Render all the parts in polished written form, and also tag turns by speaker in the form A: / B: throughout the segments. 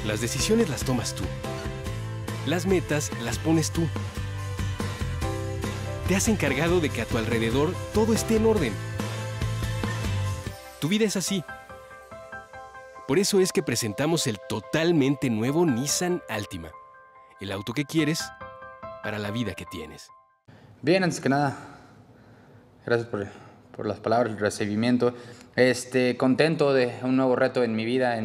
A: Las decisiones las tomas tú. Las metas las pones tú. Te has encargado de que a tu alrededor todo esté en orden. Tu vida es así. Por eso es que presentamos el totalmente nuevo Nissan Altima. El auto que quieres para la vida que tienes.
B: Bien, antes que nada, gracias por las palabras, el recibimiento. Contento de un nuevo reto en mi vida, en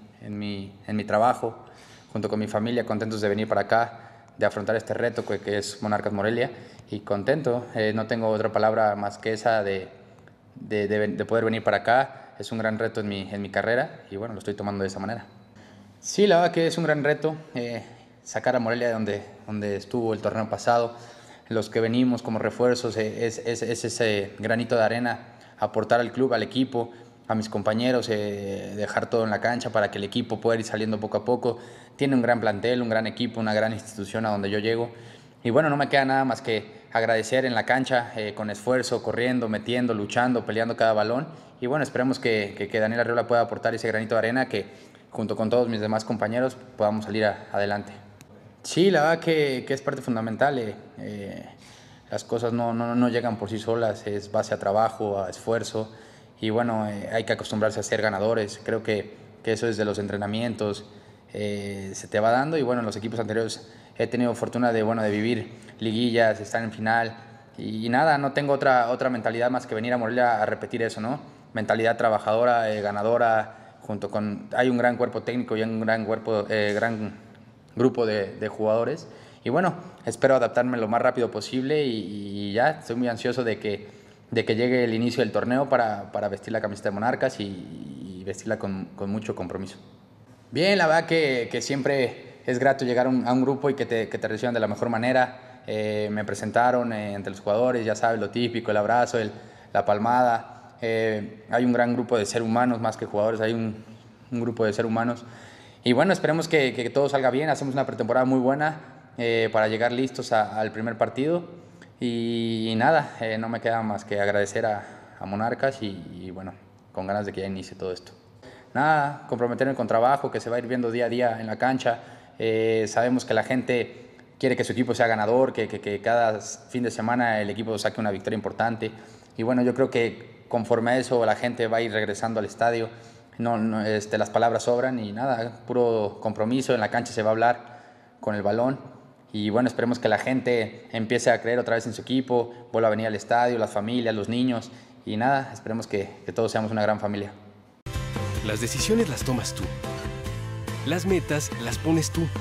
B: mi trabajo, junto con mi familia, contentos de venir para acá, de afrontar este reto que es Monarcas Morelia, y contento, no tengo otra palabra más que esa de poder venir para acá. Es un gran reto en mi carrera y bueno, lo estoy tomando de esa manera. Sí, la verdad que es un gran reto sacar a Morelia de donde estuvo el torneo pasado. Los que venimos como refuerzos, es ese granito de arena, aportar al club, al equipo, a mis compañeros, dejar todo en la cancha para que el equipo pueda ir saliendo poco a poco. Tiene un gran plantel, un gran equipo, una gran institución a donde yo llego. Y bueno, no me queda nada más que agradecer en la cancha, con esfuerzo, corriendo, metiendo, luchando, peleando cada balón. Y bueno, esperemos que Daniel Arriola pueda aportar ese granito de arena, que junto con todos mis demás compañeros podamos salir adelante. Sí, la verdad que es parte fundamental. Las cosas no llegan por sí solas, es base a trabajo, a esfuerzo. Y bueno, hay que acostumbrarse a ser ganadores. Creo que eso desde los entrenamientos se te va dando. Y bueno, en los equipos anteriores he tenido fortuna de vivir liguillas, estar en final. Y nada, no tengo otra mentalidad más que venir a Morelia a repetir eso, ¿no? Mentalidad trabajadora, ganadora, hay un gran cuerpo técnico y un gran grupo de jugadores. Y bueno, espero adaptarme lo más rápido posible y ya estoy muy ansioso de que llegue el inicio del torneo para vestir la camiseta de Monarcas y vestirla con mucho compromiso. Bien, la verdad que siempre es grato llegar a un grupo y que te reciban de la mejor manera. Me presentaron entre los jugadores, ya sabes, lo típico, el abrazo, la palmada. Hay un gran grupo de seres humanos, más que jugadores, hay un grupo de seres humanos. Y bueno, esperemos que todo salga bien. Hacemos una pretemporada muy buena para llegar listos al primer partido. Y nada, no me queda más que agradecer a Monarcas y bueno, con ganas de que ya inicie todo esto. Nada, comprometerme con trabajo, que se va a ir viendo día a día en la cancha. Sabemos que la gente quiere que su equipo sea ganador, que cada fin de semana el equipo saque una victoria importante. Y bueno, yo creo que conforme a eso la gente va a ir regresando al estadio. Las palabras sobran y nada, puro compromiso. En la cancha se va a hablar con el balón. Y bueno, esperemos que la gente empiece a creer otra vez en su equipo, vuelva a venir al estadio, las familias, los niños. Y nada, esperemos que todos seamos una gran familia.
A: Las decisiones las tomas tú. Las metas las pones tú.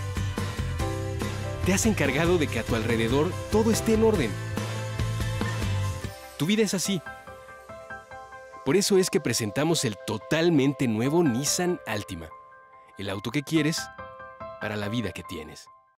A: Te has encargado de que a tu alrededor todo esté en orden. Tu vida es así. Por eso es que presentamos el totalmente nuevo Nissan Altima. El auto que quieres para la vida que tienes.